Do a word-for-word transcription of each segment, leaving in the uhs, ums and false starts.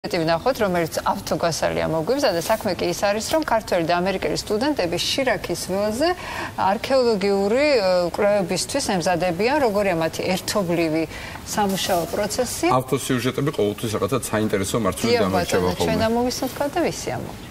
ვნახოთ, რომელიც ავტოგვასალია მოგვიბზა და საქმე კი ის არის, რომ ქართველი და ამერიკელი სტუდენტები შირაქის ველზე არქეოლოგიური კვლევებისთვის ემზადებიან, როგორია მათი ერთობლივი სამუშაო პროცესი. ავტოსიუჟეტები ყოველთვის რაღაცა საინტერესო მარცვლივ დამარჩება ხოლმე. ჩვენ ამოვისმენთ და ვისი ამოვით.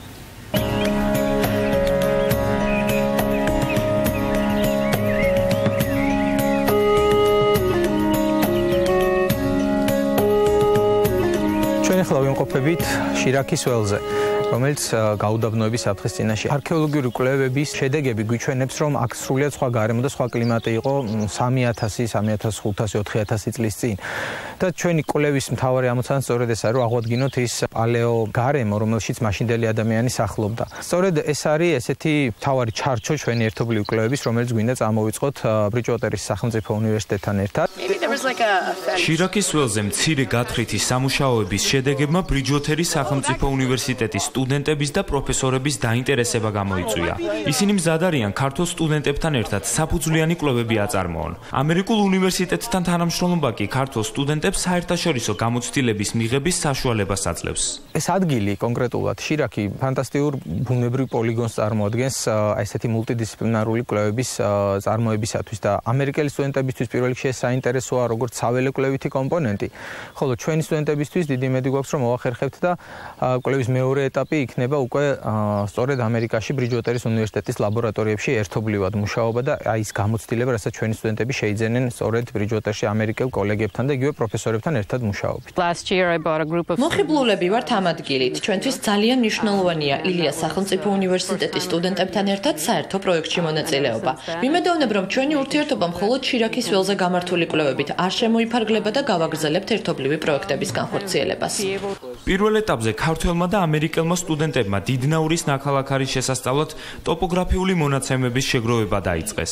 ახლა ვიმყოფებით შირაქის ველზე, რომელიც გაუდაბნოების საფრთხის წინაშე. არქეოლოგიური კვლევების შედეგები გვიჩვენებს, რომ აქ სრულიად სხვა გარემო და სხვა კლიმატი იყო სამი ათასი, სამი ათას ხუთასი, ოთხი ათასი წლის წინ. და ჩვენი კვლევის მთავარი ამოცანა სწორედ ეს არის, რომ აღვადგინოთ ის პალეო გარემო, რომელშიც მაშინდელი ადამიანი სახლობდა. სწორედ ეს არის ესეთი მთავარი ჩარჩო ჩვენი ერთობლივი კვლევების, რომელიც გვინდა წამოვიწყოთ ბრიჯვოტერის სახელმწიფო უნივერსიტეტთან ერთად. შირაქის ველზე მცირე გათხრითი სამუშაოების შედეგებმა ბრიჯვოტერის სახელმწიფო უნივერსიტეტის სტუდენტების და პროფესორების დაინტერესება გამოიწვია. ისინი მზად არიან ქართულ სტუდენტებთან ერთად საფუძვლიანი კვლევები აწარმოონ. ამერიკულ უნივერსიტეტთან თანამშრომლობა კი ქართულ სტუდენტებს საერთაშორისო გამოცდილების მიღების საშუალებას აძლევს. ეს ადგილი კონკრეტულად შირაქი ფანტასტიკურ ბუნებრივ პოლიგონს წარმოადგენს ესეთი მულტიდისციპლინარული კვლევების წარმოებისათვის და ამერიკელი სტუდენტებისთვის პირველ რიგში ეს საინტერესოა როგორც საველე კვლევითი კომპონენტი, ხოლო ჩვენი სტუდენტებისთვის დიდი იმედი გვაქვს, რომ მოახერხებთ და კვლევის მეორე ეტაპი იქნება უკვე სწორედ ამერიკაში ბრიჯვოტერის უნივერსიტეტის ლაბორატორიებში ერთობლივად მუშაობა და აი ის გამოცდილება, რასაც ჩვენი სტუდენტები შეიძენენ სწორედ ბრიჯვოტერში ამერიკელ კოლეგებთან და იგივე პროფესორებთან ერთად მუშაობით. მოხიბლულები ვართ ამ ადგილით. ჩვენთვის ძალიან მნიშვნელოვანია ილიას სახელმწიფო უნივერსიტეტის სტუდენტებთან ერთად საერთო პროექტში მონაწილეობა. ვიმედოვნებ, რომ ჩვენი ურთიერთობა მხოლოდ შირაქის ველზე გამართული კვლევებით არ შემოიფარგლება და გავაგრძელებთ ერთობლივი პროექტების განხორციელებას. პირველ ეტაპზე ქართველმა და ამერიკელმა სტუდენტებმა დიდნაურის ნაქალაქარის შესასწავლად ტოპოგრაფიული მონაცემების შეგროვება დაიწყეს.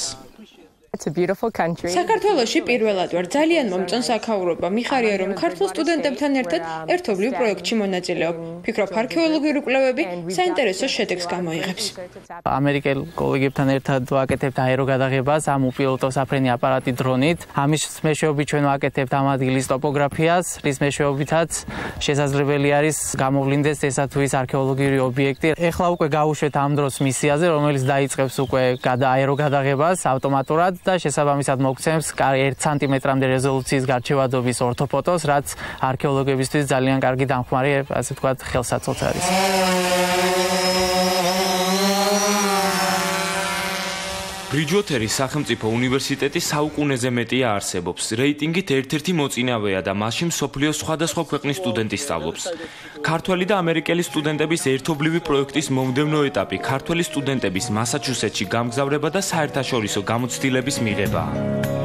საქართველოში პირველად ვარ, ძალიან მომწონს აქაურობა. მიხარია, რომ ქართულ სტუდენტებთან ერთად ერთობლივ პროექტში მონაწილეობ. ფიქრობ, არქეოლოგიური კვლევები საინტერესო შედეგს გამოიღებს. ამერიკელ კოლეგებთან ერთად ვაკეთებთ აეროგადაღებას ამ უპილოტო საფრენი აპარატი დრონით. ამის მეშვეობით ჩვენ ვაკეთებთ ამ ადგილის ტოპოგრაფიას, რის მეშვეობითაც შესაძლებელი არის გამოვლინდეს ესა თუ ის არქეოლოგიური ობიექტი. ეხლა უკვე გავუშვეთ ამ დროს მისიაზე, რომელიც დაიწყებს უკვე აეროგადაღებას ავტომატურად. და შესაბამისად მოგცემს ერთ სანტიმეტრამდე რეზოლუციის გარჩევადობის ორთოფოტოს, რაც არქეოლოგებისთვის ძალიან კარგი დამხმარე, ასე ვთქვათ, ხელსაწყოც არის. ბრიჯვოტერის სახელმწიფო უნივერსიტეტი საუკუნეზე მეტია არსებობს. რეიტინგით ერთ-ერთი მოწინავეა და მასში მსოფლიოს სხვადასხვა ქვეყნის სტუდენტი სწავლობს. ქართველი და ამერიკელი სტუდენტების ერთობლივი პროექტის მომდევნო ეტაპი ქართველი სტუდენტების მასაჩუსეტსში გამგზავრება და საერთაშორისო გამოცდილების მიღებაა.